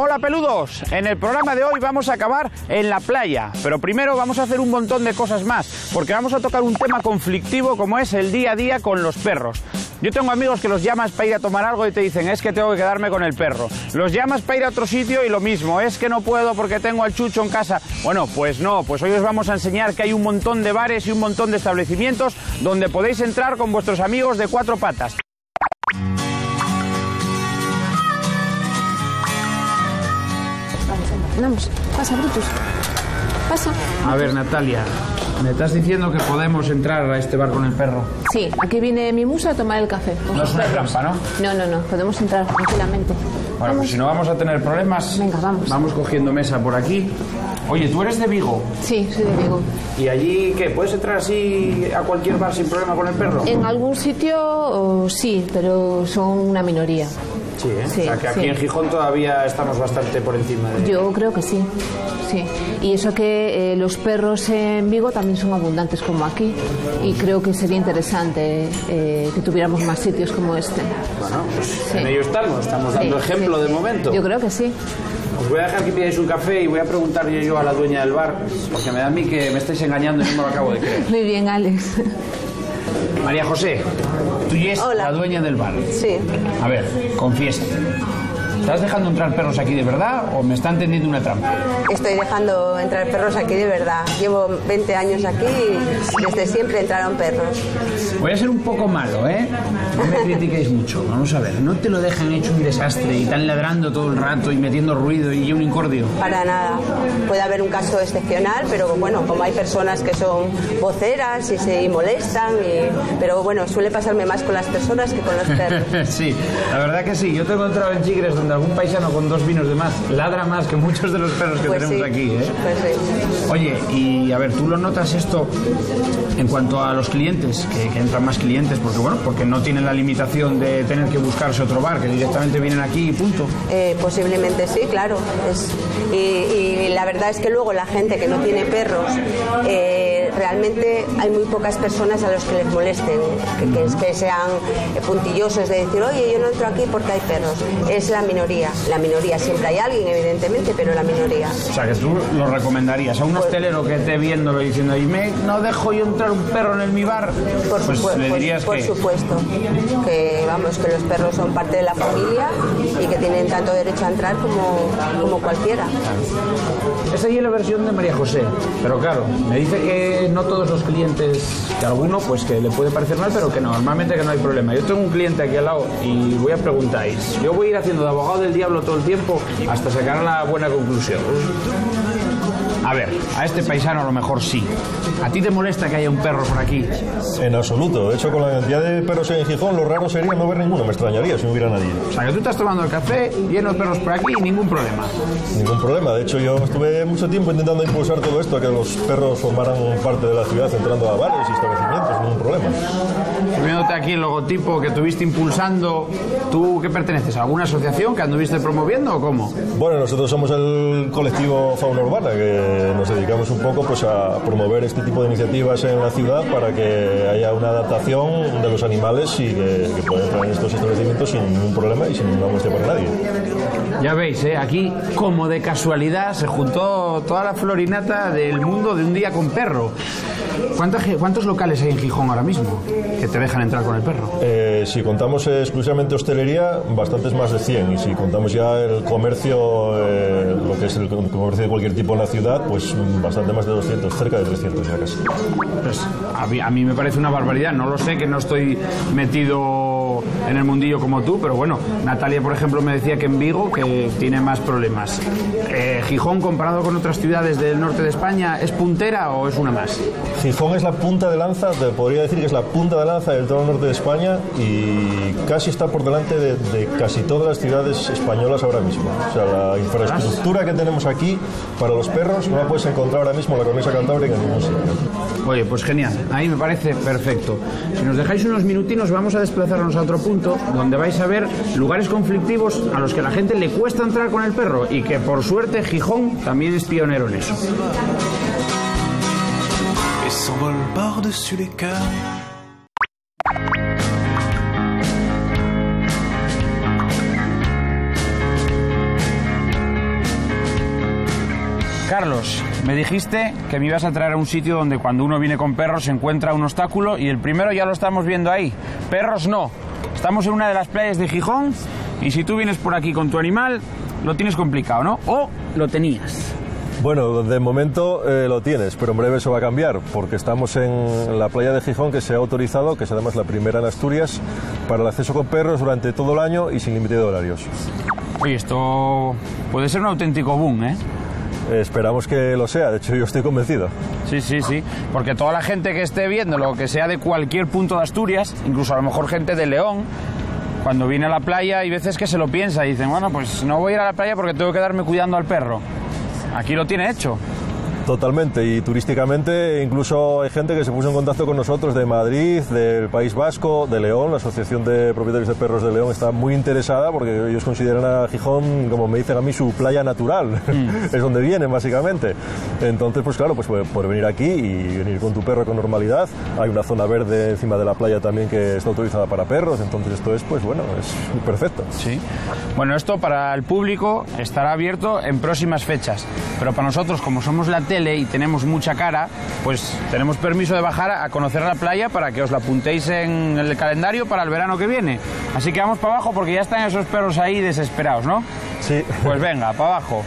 Hola peludos, en el programa de hoy vamos a acabar en la playa, pero primero vamos a hacer un montón de cosas más, porque vamos a tocar un tema conflictivo como es el día a día con los perros. Yo tengo amigos que los llamas para ir a tomar algo y te dicen, es que tengo que quedarme con el perro. Los llamas para ir a otro sitio y lo mismo, es que no puedo porque tengo al Chucho en casa. Bueno, pues no, pues hoy os vamos a enseñar que hay un montón de bares y un montón de establecimientos donde podéis entrar con vuestros amigos de cuatro patas. Vamos, pasa, Brutus. Pasa. A ver, Natalia, ¿me estás diciendo que podemos entrar a este bar con el perro? Sí, aquí viene mi musa a tomar el café. No es una trampa, ¿no? No, podemos entrar tranquilamente. Bueno, pues si no vamos a tener problemas, venga, vamos. Vamos cogiendo mesa por aquí. Oye, ¿tú eres de Vigo? Sí, soy de Vigo. ¿Y allí qué? ¿Puedes entrar así a cualquier bar sin problema con el perro? En algún sitio sí, pero son una minoría. Sí, ¿eh? Sí, o sea, que aquí en Gijón todavía estamos bastante por encima de... Yo creo que sí, sí. Y eso que los perros en Vigo también son abundantes como aquí. Y creo que sería interesante que tuviéramos más sitios como este. Bueno, pues en ello estamos dando ejemplo de momento. Yo creo que sí. Os voy a dejar que pidáis un café y voy a preguntarle yo a la dueña del bar, porque me da a mí que me estáis engañando y no me lo acabo de creer. Muy bien, Alex. María José, tú eres la dueña del bar. Sí. A ver, confiésate. ¿Estás dejando entrar perros aquí de verdad o me están tendiendo una trampa? Estoy dejando entrar perros aquí de verdad. Llevo 20 años aquí y desde siempre entraron perros. Voy a ser un poco malo, ¿eh? No me critiquéis mucho. Vamos a ver, no te lo dejan hecho un desastre y están ladrando todo el rato y metiendo ruido y un incordio. Para nada. Puede haber un caso excepcional, pero bueno, como hay personas que son voceras y se molestan, pero bueno, suele pasarme más con las personas que con los perros. Sí, la verdad que sí. Yo te he encontrado en Chigres donde algún paisano con 2 vinos de más ladra más que muchos de los perros que tenemos aquí, ¿eh? Pues sí. Oye, y a ver, ¿tú lo notas esto en cuanto a los clientes? Que entran más clientes, porque no tienen la limitación de tener que buscarse otro bar, que directamente vienen aquí y punto. Posiblemente sí, claro. Y la verdad es que luego la gente que no tiene perros, realmente hay muy pocas personas a los que les molesten, que sean puntillosos de decir, oye, yo no entro aquí porque hay perros. Es la minoría. Siempre hay alguien, evidentemente, pero la minoría. O sea, que tú lo recomendarías a un hostelero que esté viéndolo y diciendo, no dejo yo entrar un perro en mi bar, le dirías por supuesto, que vamos, que los perros son parte de la familia y que tienen tanto derecho a entrar como cualquiera. Claro. Esa es la versión de María José, pero claro, me dice que no todos los clientes, que alguno pues que le puede parecer mal, pero que normalmente que no hay problema. Yo tengo un cliente aquí al lado y voy a preguntáis, yo voy a ir haciendo de abogado del diablo todo el tiempo hasta sacar la buena conclusión. A ver, a este paisano a lo mejor sí. ¿A ti te molesta que haya un perro por aquí? En absoluto. De hecho, con la cantidad de perros en Gijón, lo raro sería no ver ninguno. Me extrañaría si no hubiera nadie. O sea, que tú estás tomando el café, lleno de perros por aquí y ningún problema. Ningún problema. De hecho, yo estuve mucho tiempo intentando impulsar todo esto, a que los perros formaran parte de la ciudad, entrando a bares y establecimientos. Ningún problema. Viéndote aquí el logotipo que estuviste impulsando, ¿tú qué perteneces? ¿A alguna asociación que anduviste promoviendo o cómo? Bueno, nosotros somos el colectivo Fauna Urbana, que nos dedicamos un poco pues a promover este tipo de iniciativas en la ciudad para que haya una adaptación de los animales y que puedan entrar en estos establecimientos sin ningún problema y sin ninguna molestia para nadie. Ya veis, aquí como de casualidad se juntó toda la florinata del mundo de un día con perro. ¿Cuántos locales hay en Gijón ahora mismo que te dejan entrar con el perro? Si contamos exclusivamente hostelería, bastantes más de 100. Y si contamos ya el comercio, lo que es el comercio de cualquier tipo en la ciudad, pues bastante más de 200, cerca de 300 ya casi. Pues a mí me parece una barbaridad. No lo sé, que no estoy metido en el mundillo como tú, pero bueno, Natalia, por ejemplo, me decía que en Vigo que tiene más problemas. ¿Gijón, comparado con otras ciudades del norte de España, es puntera o es una más? Gijón es la punta de lanza, te podría decir que es la punta de lanza del todo el norte de España y casi está por delante de casi todas las ciudades españolas ahora mismo. O sea, la infraestructura que tenemos aquí para los perros no la puedes encontrar ahora mismo en la cornisa cantábrica en ningún sitio. Oye, pues genial, ahí me parece perfecto. Si nos dejáis unos minutinos vamos a desplazarnos a otro punto donde vais a ver lugares conflictivos a los que a la gente le cuesta entrar con el perro y que por suerte Gijón también es pionero en eso. Et s'envole par-dessus les cœurs. Carlos, me dijiste que me ibas a traer a un sitio donde cuando uno viene con perros se encuentra un obstáculo y el primero ya lo estamos viendo ahí. Perros no. Estamos en una de las playas de Gijón y si tú vienes por aquí con tu animal lo tienes complicado, ¿no? ¿O lo tenías? Bueno, de momento lo tienes, pero en breve eso va a cambiar, porque estamos en la playa de Gijón, que se ha autorizado, que es además la primera en Asturias, para el acceso con perros durante todo el año y sin límite de horarios. Oye, esto puede ser un auténtico boom, ¿eh? Esperamos que lo sea, de hecho yo estoy convencido. Sí, sí, sí, porque toda la gente que esté viendo, lo que sea de cualquier punto de Asturias, incluso a lo mejor gente de León, cuando viene a la playa hay veces que se lo piensa y dicen, bueno, pues no voy a ir a la playa porque tengo que quedarme cuidando al perro. Aquí lo tiene hecho. Totalmente, y turísticamente incluso hay gente que se puso en contacto con nosotros de Madrid, del País Vasco, de León. La Asociación de Propietarios de Perros de León está muy interesada porque ellos consideran a Gijón, como me dicen a mí, su playa natural. Es donde vienen, básicamente. Entonces, pues claro, pues por venir aquí y venir con tu perro con normalidad. Hay una zona verde encima de la playa también que está autorizada para perros, entonces esto es, pues bueno, es perfecto. Sí. Bueno, esto para el público estará abierto en próximas fechas, pero para nosotros, como somos la tele y tenemos mucha cara, pues tenemos permiso de bajar a conocer la playa para que os la apuntéis en el calendario para el verano que viene. Así que vamos para abajo porque ya están esos perros ahí desesperados, ¿no? Sí. Pues venga, para abajo.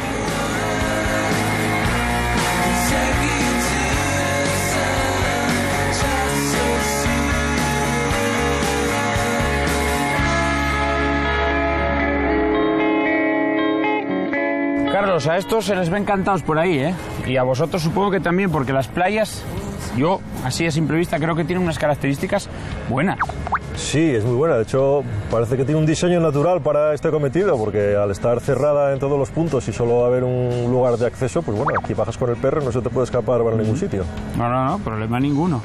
Carlos, a estos se les ve encantados por ahí, ¿eh? Y a vosotros supongo que también, porque las playas, yo, así a simple vista, creo que tienen unas características buenas. Sí, es muy buena. De hecho, parece que tiene un diseño natural para este cometido, porque al estar cerrada en todos los puntos y solo haber un lugar de acceso, pues bueno, aquí bajas con el perro y no se te puede escapar para ningún sitio. No, problema ninguno.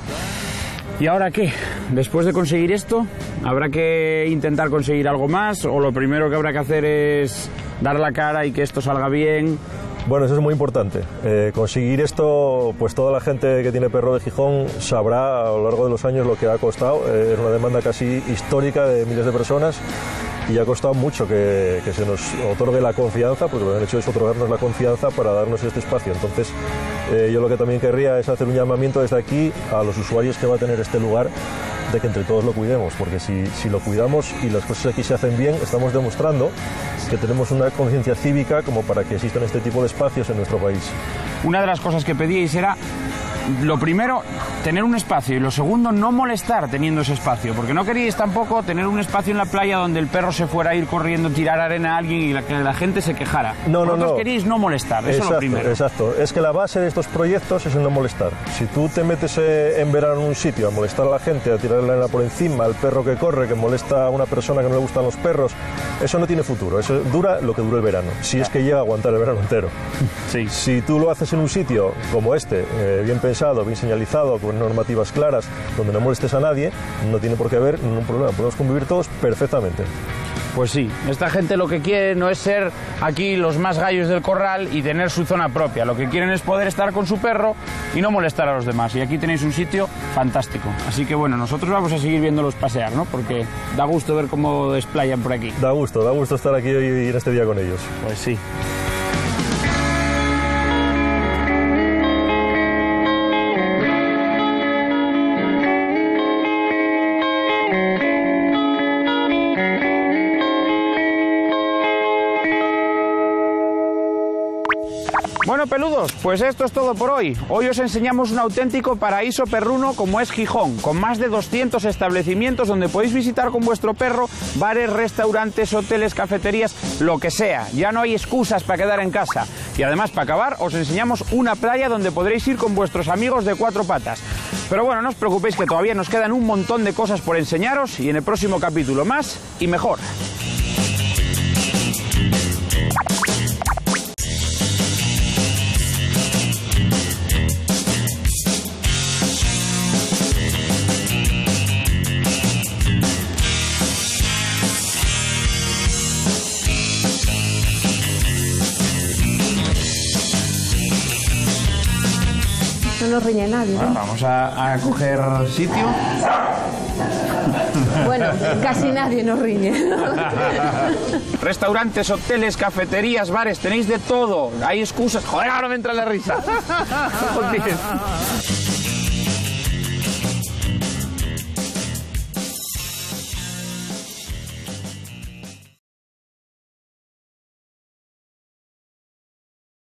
¿Y ahora qué? Después de conseguir esto, ¿habrá que intentar conseguir algo más? ¿O lo primero que habrá que hacer es dar la cara y que esto salga bien? Bueno, eso es muy importante. Conseguir esto, pues toda la gente que tiene perro de Gijón sabrá a lo largo de los años lo que ha costado. Es una demanda casi histórica de miles de personas y ha costado mucho que se nos otorgue la confianza, porque lo que han hecho es otorgarnos la confianza para darnos este espacio. Entonces, yo lo que también querría es hacer un llamamiento desde aquí a los usuarios que va a tener este lugar, de que entre todos lo cuidemos, porque si lo cuidamos y las cosas aquí se hacen bien, estamos demostrando que tenemos una conciencia cívica como para que existan este tipo de espacios en nuestro país. Una de las cosas que pedíais era, lo primero, tener un espacio, y lo segundo, no molestar teniendo ese espacio, porque no queríais tampoco tener un espacio en la playa donde el perro se fuera a ir corriendo, tirar arena a alguien y que la gente se quejara. Vosotros queríais no molestar, eso es lo primero. Exacto, es que la base de estos proyectos es el no molestar. Si tú te metes en verano en un sitio a molestar a la gente, a tirar la arena por encima, al perro que corre, que molesta a una persona que no le gustan los perros, eso no tiene futuro, eso dura lo que dura el verano, si es que llega a aguantar el verano entero. Sí. Si tú lo haces en un sitio como este, bien pensado, bien señalizado, con normativas claras, donde no molestes a nadie, no tiene por qué haber ningún problema, podemos convivir todos perfectamente. Pues sí, esta gente lo que quiere no es ser aquí los más gallos del corral y tener su zona propia, lo que quieren es poder estar con su perro y no molestar a los demás, y aquí tenéis un sitio fantástico. Así que bueno, nosotros vamos a seguir viéndolos pasear, ¿no? Porque da gusto ver cómo desplayan por aquí. Da gusto estar aquí hoy en este día con ellos. Pues sí. Bueno, peludos, pues esto es todo por hoy. Hoy os enseñamos un auténtico paraíso perruno como es Gijón, con más de 200 establecimientos donde podéis visitar con vuestro perro, bares, restaurantes, hoteles, cafeterías, lo que sea. Ya no hay excusas para quedar en casa. Y además, para acabar, os enseñamos una playa donde podréis ir con vuestros amigos de cuatro patas. Pero bueno, no os preocupéis que todavía nos quedan un montón de cosas por enseñaros y en el próximo capítulo más y mejor. No nos riñe nadie, ¿no? Bueno, vamos a coger sitio. Bueno. Bueno, casi nadie nos riñe. Restaurantes, hoteles, cafeterías, bares, tenéis de todo. Hay excusas. Joder, ahora me entra la risa. Joder.